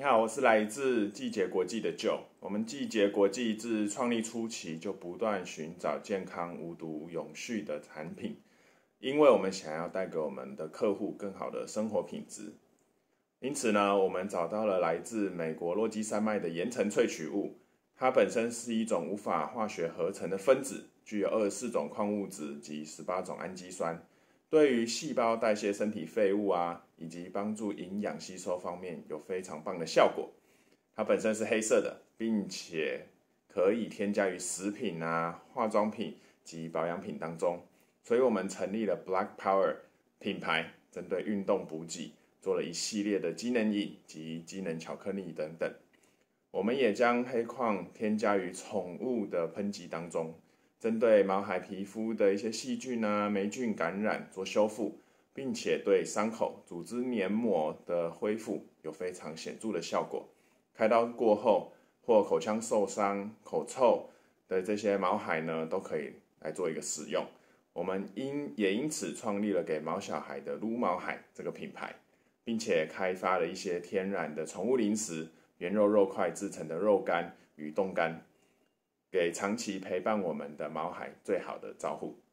你好，我是来自季节国际的 Joe。我们季节国际自创立初期就不断寻找健康、无毒、永续的产品，因为我们想要带给我们的客户更好的生活品质。因此呢，我们找到了来自美国落基山脉的岩层萃取物，它本身是一种无法化学合成的分子，具有24种矿物质及18种氨基酸。对于细胞代谢身体废物以及帮助营养吸收方面有非常棒的效果。它本身是黑色的，并且可以添加于食品化妆品及保养品当中。所以我们成立了 Black Power 品牌，针对运动补给做了一系列的机能饮及机能巧克力等等。我们也将黑矿添加于宠物的喷剂当中，针对毛孩皮肤的一些细菌霉菌感染做修复，并且对伤口组织黏膜的恢复有非常显著的效果。开刀过后或口腔受伤、口臭的这些毛孩呢，都可以来做一个使用。我们也因此创立了给毛小孩的撸毛孩这个品牌，并且开发了一些天然的宠物零食、原肉块制成的肉干与冻干，给长期陪伴我们的毛孩最好的照护。